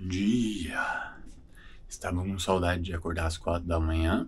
dia! Estava com saudade de acordar às 4 da manhã?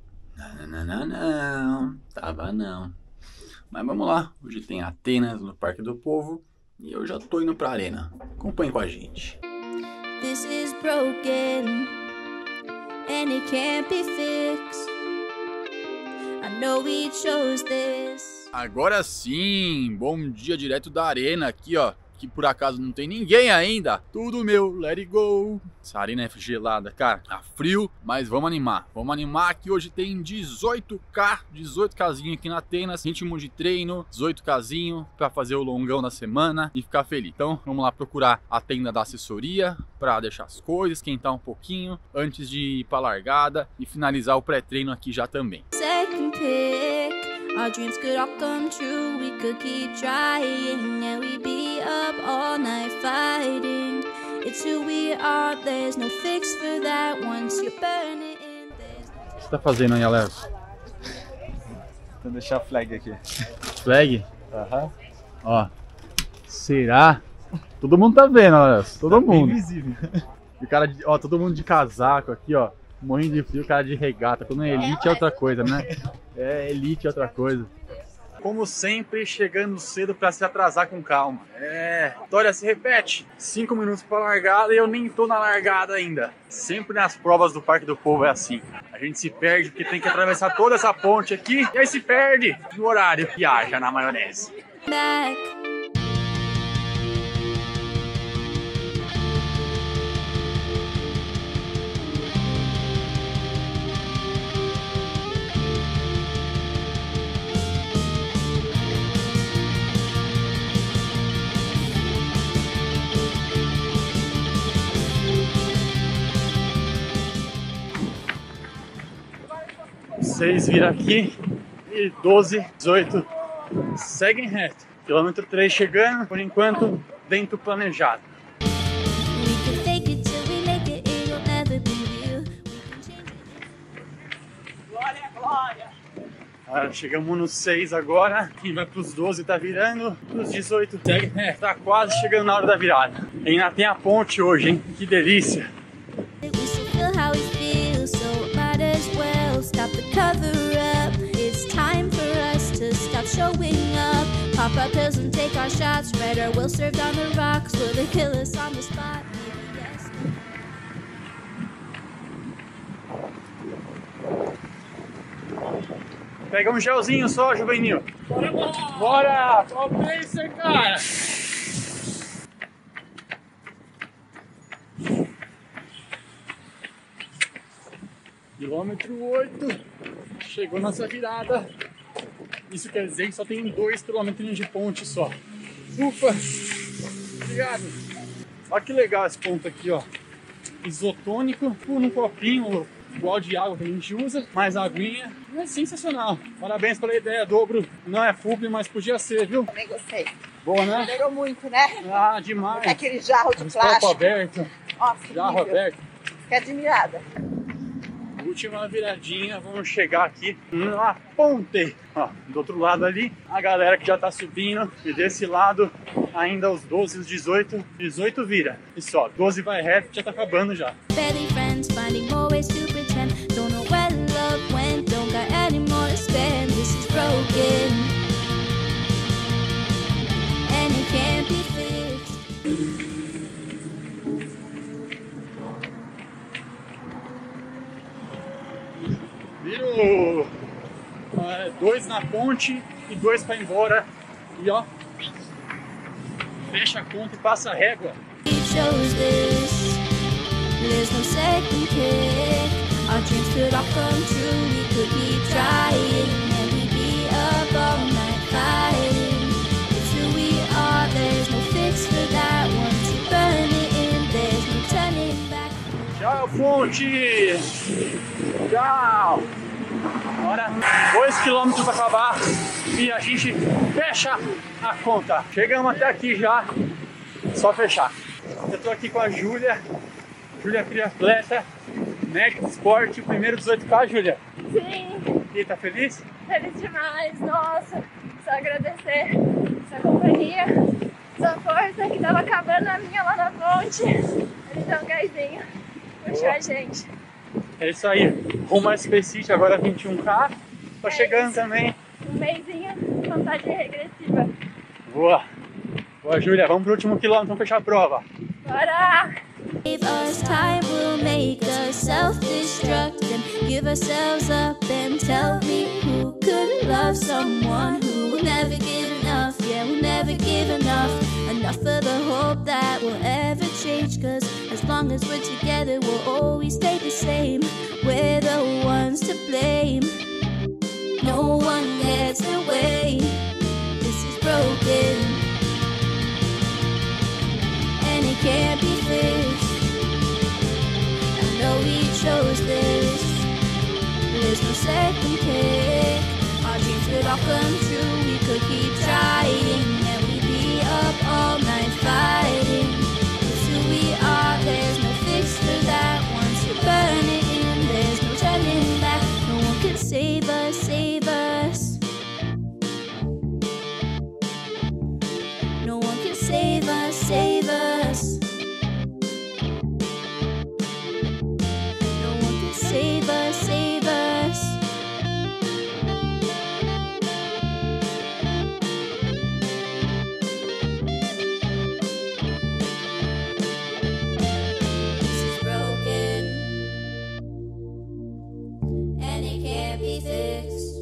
Não, tava não. Mas vamos lá, hoje tem Atenas no Parque do Povo e eu já tô indo pra arena. Acompanhe com a gente. This is broken and it can't be fixed. I know we chose this. Agora sim, bom dia direto da arena aqui, ó. Que por acaso não tem ninguém ainda. Tudo meu, let it go. Essa arena é gelada, cara. Tá frio, mas vamos animar. Vamos animar que hoje tem 18Kzinho aqui na Atenas. Ritmo de treino, 18Kzinho pra fazer o longão da semana e ficar feliz. Então vamos lá procurar a tenda da assessoria pra deixar as coisas, esquentar um pouquinho antes de ir pra largada e finalizar o pré-treino aqui já também. Second pick, our dreams could all come true. We could keep trying and we'd be up all night fighting. It's who we are, there's no fix for that. Once you burn it in, there's no... O que você tá fazendo aí, Alex? Vou deixar a flag aqui. Flag? Aham. Ó. Será? Todo mundo tá vendo, Alex. Todo mundo. Invisível. E o cara, ó, todo mundo de casaco aqui, ó. Morrendo de frio, o cara de regata. Quando é elite é outra coisa, né? É, elite é outra coisa. Como sempre, chegando cedo pra se atrasar com calma. É, a história se repete. 5 minutos pra largada e eu nem tô na largada ainda. Sempre nas provas do Parque do Povo é assim. A gente se perde porque tem que atravessar toda essa ponte aqui e aí se perde no horário. Viaja na maionese. back. Seis vira aqui e 12, 18 seguem reto. Quilômetro 3 chegando, por enquanto dentro planejado. We can fake it till we make it, it'll never be real. We can change it. Chegamos nos 6 agora, quem vai pros 12 tá virando, pros 18 segue reto. Tá quase chegando na hora da virada. E ainda tem a ponte hoje, hein? Que delícia! We still feel how we feel, so might as well stop the cover up. It's time for us to stop showing up. Pop our pills and take our shots. Spread our will serve down the rocks. Will they kill us on the spot? Maybe yes. Pega um gelzinho só, juvenil. Bora! Bora! Qual o pacer, cara? Quilômetro 8. Chegou nossa virada. Isso quer dizer que só tem 2 quilômetros de ponte só. Ufa! Obrigado! Olha que legal esse ponto aqui, ó. Isotônico, num copinho igual de água que a gente usa, mais aguinha. É sensacional. Parabéns pela ideia, dobro. Não é publi, mas podia ser, viu? Também gostei. Boa, né? Melhorou muito, né? Ah, demais. Aquele jarro de Copo plástico. aberto. Nossa, que Jarro nível. aberto. Fiquei admirada. Última viradinha, vamos chegar aqui na ponte. Ó, do outro lado ali, a galera que já tá subindo. E desse lado, ainda os 12 e os 18. 18 vira. E só, 12 vai reto, já tá acabando já. Barely friends, finding more ways to pretend. Don't know where love went, don't got any more to spend. This is broken, and it can't be fixed. Virou! 2 na ponte e 2 pra ir embora. E ó, fecha a conta e passa a régua. We chose this, there's no second pick. Our dreams could all come true. We could keep trying and we'd be up all night fighting. It's who we are, there's no fix for that. Once you burn it in, there's no turning back. Tchau, ponte! Tchau! Agora 2 quilômetros para acabar e a gente fecha a conta. Chegamos até aqui já, só fechar. Eu tô aqui com a Júlia, Júlia triatleta, Next Sport, o primeiro 18K, Júlia. Sim, E tá feliz? feliz demais, nossa, só agradecer essa companhia, essa força que tava acabando a minha lá na ponte. A dá um gásinho, puxou a gente. É isso aí, rumo a Space City, agora 21K, tô chegando também. Um mêsinho, contagem regressiva. Boa! Boa, Júlia, vamos pro último quilômetro, vamos fechar a prova. Bora! Save us time, we'll make us self-destruct and give ourselves up and tell me who could love someone who will never give enough. Yeah, we'll never give enough for the hope that we'll ever change. Cause as long as we're together, we'll always stay the same. We're the ones to blame. No one gets away. This is broken, and it can't be fixed. I know we chose this. There's no second pick. Our dreams could all come true. We could keep trying, and we'd be up all night fighting. It's who we are. There's no fix for that. Once you burn it in, there's no turning back. No one can save us, save us. No one can save us, save us. No one can save us, save us. This is broken, and it can't be fixed.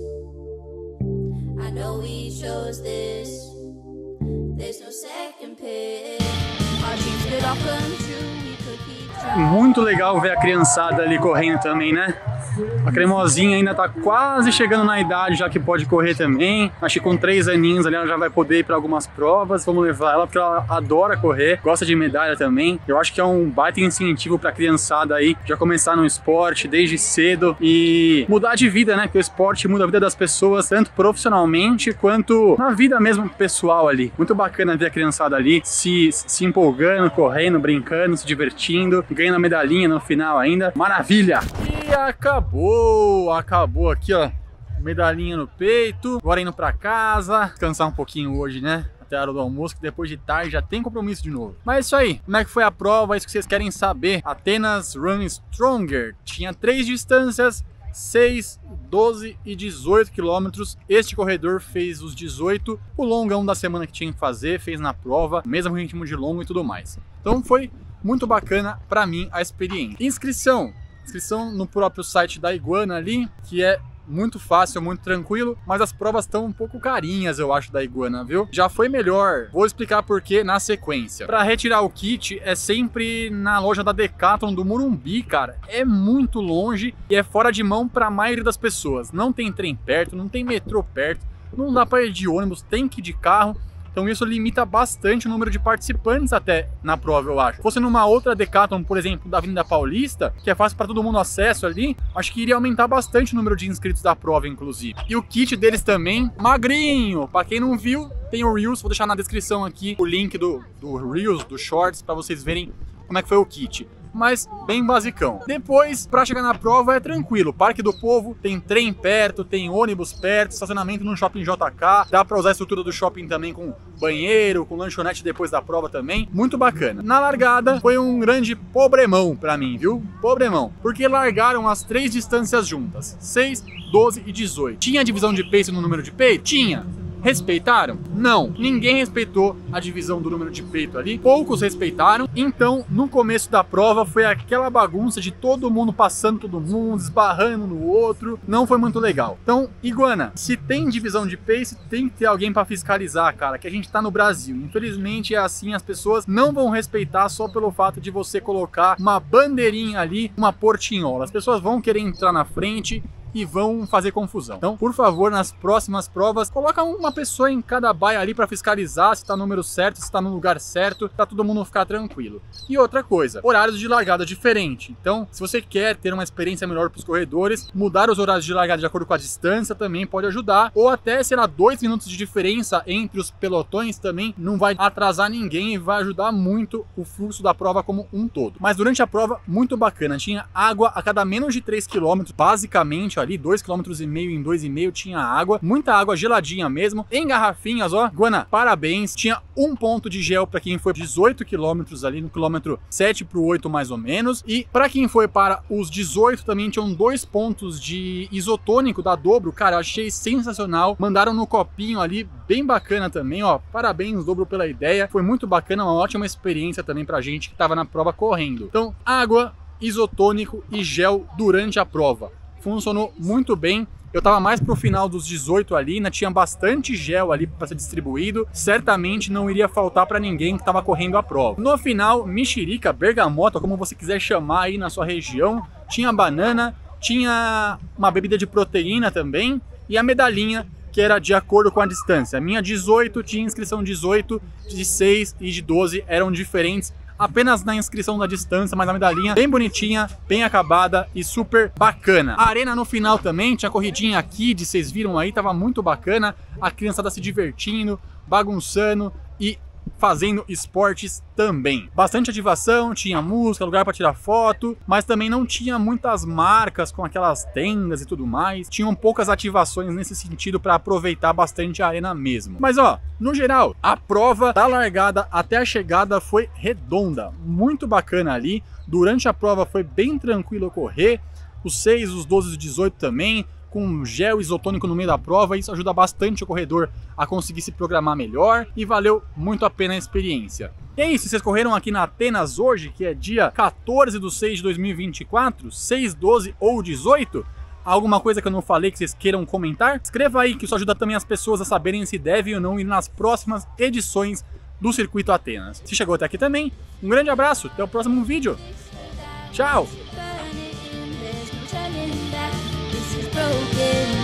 I know we chose this. There's no second pick. Our dreams could all come true. We could keep trying. Muito legal ver a criançada ali correndo também, né? A cremosinha ainda tá quase chegando na idade já que pode correr também. Acho que com 3 aninhos ali ela já vai poder ir para algumas provas. Vamos levar ela porque ela adora correr, gosta de medalha também. Eu acho que é um baita incentivo pra criançada aí já começar no esporte desde cedo e mudar de vida, né? Porque o esporte muda a vida das pessoas tanto profissionalmente quanto na vida mesmo pessoal ali. Muito bacana ver a criançada ali se empolgando, correndo, brincando, se divertindo, ganhando a medalhinha no final ainda. Maravilha! E acabou aqui, ó, medalhinha no peito. Agora indo pra casa, descansar um pouquinho hoje, né? Até a hora do almoço, que depois de tarde já tem compromisso de novo. Mas é isso aí, como é que foi a prova? É isso que vocês querem saber. Atenas Run Stronger tinha 3 distâncias, 6, 12 e 18 quilômetros. Este corredor fez os 18, o longão da semana que tinha que fazer, fez na prova, mesmo ritmo de longo e tudo mais. Então foi muito bacana pra mim a experiência. Inscrição no próprio site da Iguana ali, que é muito fácil, muito tranquilo, mas as provas estão um pouco carinhas, eu acho, da Iguana, viu? Já foi melhor. Vou explicar por quê na sequência. Para retirar o kit é sempre na loja da Decathlon do Morumbi, cara. É muito longe e é fora de mão para a maioria das pessoas. Não tem trem perto, não tem metrô perto, não dá para ir de ônibus, tem que ir de carro. Então isso limita bastante o número de participantes até na prova, eu acho. Se fosse numa outra Decathlon, por exemplo, da Avenida Paulista, que é fácil para todo mundo acesso ali, acho que iria aumentar bastante o número de inscritos da prova, inclusive. E o kit deles também, magrinho. Para quem não viu, tem o Reels, vou deixar na descrição aqui o link do Reels, do Shorts, para vocês verem como é que foi o kit. Mas bem basicão. Depois, para chegar na prova é tranquilo. Parque do Povo, tem trem perto, tem ônibus perto, estacionamento no shopping JK. Dá para usar a estrutura do shopping também com banheiro, com lanchonete depois da prova também. Muito bacana. Na largada foi um grande problemão para mim, viu? Problemão. Porque largaram as 3 distâncias juntas. 6, 12 e 18. Tinha divisão de pace no número de peito? Tinha. Respeitaram? Não. Ninguém respeitou a divisão do número de peito ali. Poucos respeitaram. Então, no começo da prova, foi aquela bagunça de todo mundo passando todo mundo, esbarrando no outro. Não foi muito legal. Então, Iguana, se tem divisão de pace, tem que ter alguém para fiscalizar, cara, que a gente tá no Brasil. Infelizmente é assim, as pessoas não vão respeitar só pelo fato de você colocar uma bandeirinha ali, uma portinhola. As pessoas vão querer entrar na frente e vão fazer confusão. Então, por favor, nas próximas provas, coloca uma pessoa em cada baia ali para fiscalizar se tá no número certo, se tá no lugar certo, para todo mundo ficar tranquilo. E outra coisa, horários de largada diferente. Então, se você quer ter uma experiência melhor para os corredores, mudar os horários de largada de acordo com a distância também pode ajudar, ou até, sei lá, 2 minutos de diferença entre os pelotões também não vai atrasar ninguém e vai ajudar muito o fluxo da prova como um todo. Mas durante a prova, muito bacana, tinha água a cada menos de 3 km, basicamente, ó, ali, 2,5 km em 2,5 tinha água, muita água geladinha mesmo, em garrafinhas, ó. Guana, parabéns, tinha um ponto de gel para quem foi 18 km ali, no quilômetro 7 pro 8 mais ou menos, e para quem foi para os 18 também tinham 2 pontos de isotônico da Dobro, cara, eu achei sensacional, mandaram no copinho ali, bem bacana também, ó, parabéns Dobro pela ideia, foi muito bacana, uma ótima experiência também pra gente que tava na prova correndo. Então, água, isotônico e gel durante a prova. Funcionou muito bem. Eu tava mais pro final dos 18 ali, né? Tinha bastante gel ali para ser distribuído. Certamente não iria faltar para ninguém que tava correndo a prova. No final, mexerica, bergamota, como você quiser chamar aí na sua região, tinha banana, tinha uma bebida de proteína também e a medalhinha que era de acordo com a distância. A minha 18 tinha inscrição 18, de 6 e de 12 eram diferentes, apenas na inscrição da distância, mas a medalhinha bem bonitinha, bem acabada e super bacana. A arena no final também, tinha corridinha aqui, vocês viram aí, tava muito bacana, a criançada se divertindo, bagunçando e fazendo esportes também. Bastante ativação, tinha música, lugar para tirar foto, mas também não tinha muitas marcas com aquelas tendas e tudo mais. Tinham poucas ativações nesse sentido para aproveitar bastante a arena mesmo. Mas ó, no geral, a prova da largada até a chegada foi redonda, muito bacana ali. Durante a prova foi bem tranquilo correr, os 6, os 12 e os 18 também, com gel isotônico no meio da prova, isso ajuda bastante o corredor a conseguir se programar melhor e valeu muito a pena a experiência. E é isso, vocês correram aqui na Atenas hoje, que é dia 14/6/2024, 6, 12 ou 18? Alguma coisa que eu não falei que vocês queiram comentar? Escreva aí, que isso ajuda também as pessoas a saberem se devem ou não ir nas próximas edições do Circuito Atenas. Se chegou até aqui também, um grande abraço, até o próximo vídeo. Tchau! Broken